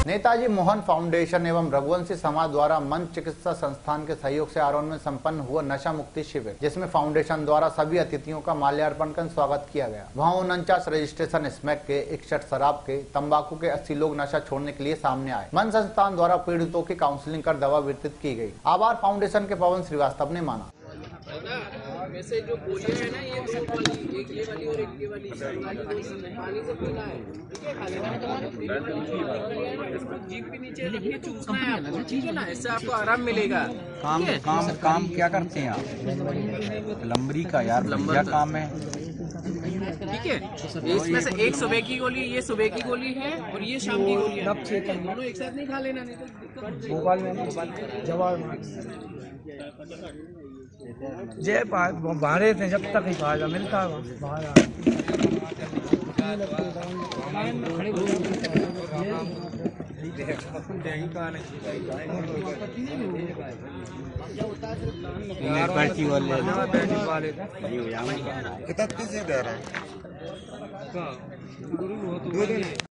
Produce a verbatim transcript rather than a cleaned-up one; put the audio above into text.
Netaji Mohan foundation एवं रघुवंशी समाज द्वारा मन चिकित्सा संस्थान के सहयोग से आरोन में संपन्न हुआ नशा मुक्ति शिविर, जिसमें फाउंडेशन द्वारा सभी अतिथियों का माल्यार्पण कर स्वागत किया गया। वहाँ उनचास रजिस्ट्रेशन स्मैक के, इकसठ शराब के, तंबाकू के अस्सी लोग नशा छोड़ने के लिए सामने आए। मन संस्थान द्वारा पीड़ितों की काउंसलिंग कर दवा वितरित की गई। आभार फाउंडेशन के पवन श्रीवास्तव ने माना। वैसे जो गोलियां है ना, ये दो वाली, एक ये वाली और एक ये वाली, पानी से पीना है, ठीक है, खा लेना। इसको जीभ के नीचे रख के चूसना है आपको, ठीक है ना, इससे आपको आराम मिलेगा। काम काम काम क्या करते हैं आप? लंबरी का यार क्या काम है? ठीक है, इसमें से एक सुबह की गोली, ये सुबह की गोली है और ये शाम की गोली है। दोनों एक साथ नहीं खा लेना, नहीं तो भोपाल में जवाब जय बाहर थे जब तक ही फायदा मिलता है बाहर पर्ची वाले कितना से दे रहा है?